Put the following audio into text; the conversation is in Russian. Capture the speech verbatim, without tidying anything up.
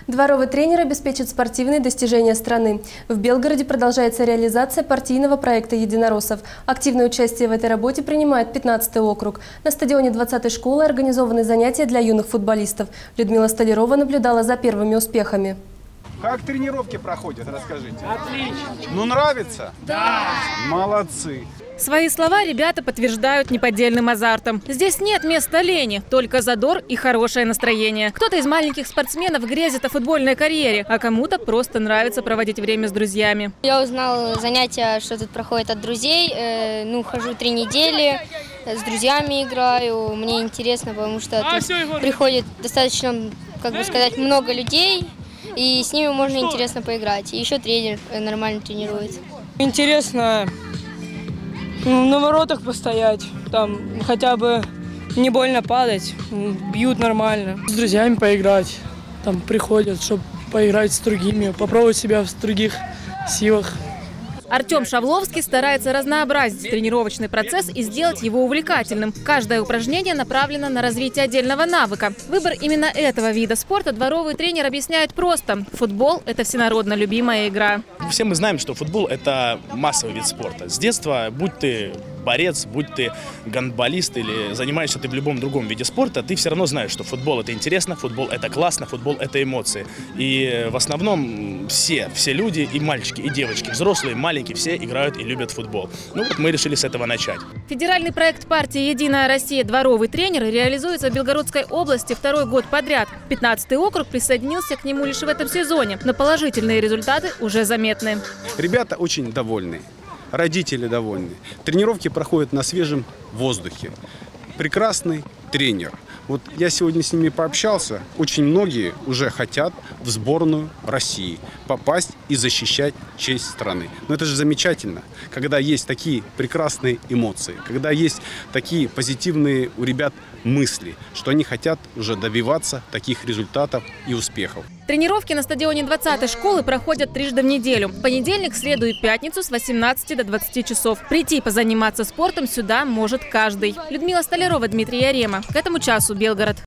Дворовый тренер обеспечит спортивные достижения страны. В Белгороде продолжается реализация партийного проекта «Единороссов». Активное участие в этой работе принимает пятнадцатый округ. На стадионе двадцатой школы организованы занятия для юных футболистов. Людмила Столярова наблюдала за первыми успехами. Как тренировки проходят, расскажите. Отлично. Ну, нравится? Да. Молодцы. Свои слова ребята подтверждают неподдельным азартом. Здесь нет места лени, только задор и хорошее настроение. Кто-то из маленьких спортсменов грезит о футбольной карьере, а кому-то просто нравится проводить время с друзьями. Я узнала занятия, что тут проходит от друзей. Э, ну, хожу три недели, с друзьями играю. Мне интересно, потому что тут приходит достаточно, как бы сказать, много людей. И с ними можно интересно поиграть. И еще тренер нормально тренирует. Интересно на воротах постоять, там хотя бы не больно падать, бьют нормально. С друзьями поиграть, там приходят, чтобы поиграть с другими, попробовать себя в других силах. Артем Шавловский старается разнообразить тренировочный процесс и сделать его увлекательным. Каждое упражнение направлено на развитие отдельного навыка. Выбор именно этого вида спорта дворовый тренер объясняет просто. Футбол – это всенародно любимая игра. Все мы знаем, что футбол – это массовый вид спорта. С детства, будь ты борец, будь ты гандболист или занимаешься ты в любом другом виде спорта, ты все равно знаешь, что футбол – это интересно, футбол – это классно, футбол – это эмоции. И в основном все, все люди, и мальчики, и девочки, взрослые, маленькие, все играют и любят футбол. Ну вот мы решили с этого начать. Федеральный проект партии «Единая Россия. Дворовый тренер» реализуется в Белгородской области второй год подряд. пятнадцатый округ присоединился к нему лишь в этом сезоне, но положительные результаты уже заметны. Ребята очень довольны, родители довольны. Тренировки проходят на свежем воздухе. Прекрасный тренер. Вот я сегодня с ними пообщался. Очень многие уже хотят в сборную России попасть и защищать честь страны. Но это же замечательно, когда есть такие прекрасные эмоции, когда есть такие позитивные у ребят мысли, что они хотят уже добиваться таких результатов и успехов. Тренировки на стадионе двадцатой школы проходят трижды в неделю. В понедельник, среду и пятницу с восемнадцати до двадцати часов. Прийти позаниматься спортом сюда может каждый. Людмила Столярова, Дмитрий Ярема. К этому часу Белгород.